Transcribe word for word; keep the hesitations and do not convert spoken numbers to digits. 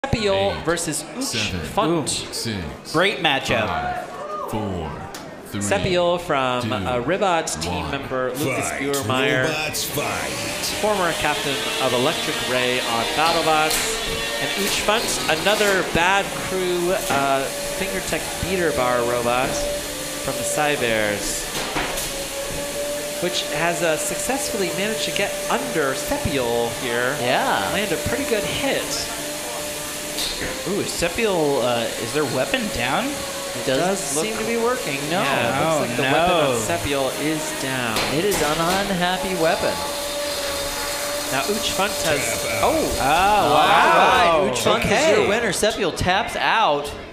Sepi versus Funt. Six, Great matchup. Five, four, three, Sepi from two, uh, Ribot's team one. member Lucas Buermeyer, former captain of Electric Ray on BattleBots, and Uch Funt, another bad crew uh, fingertech beater bar robot from the Cybears, which has uh, successfully managed to get under Sepi here. Yeah. Land a pretty good hit. Ooh, Sepi, uh, is their weapon down? It does, does seem to be working. No, yeah, it oh, looks like the no. weapon on Sepi is down. It is an unhappy weapon. Now Uch Funt has. Oh, oh, wow! All right, Uch Funt okay. is your winner. Sepi taps out.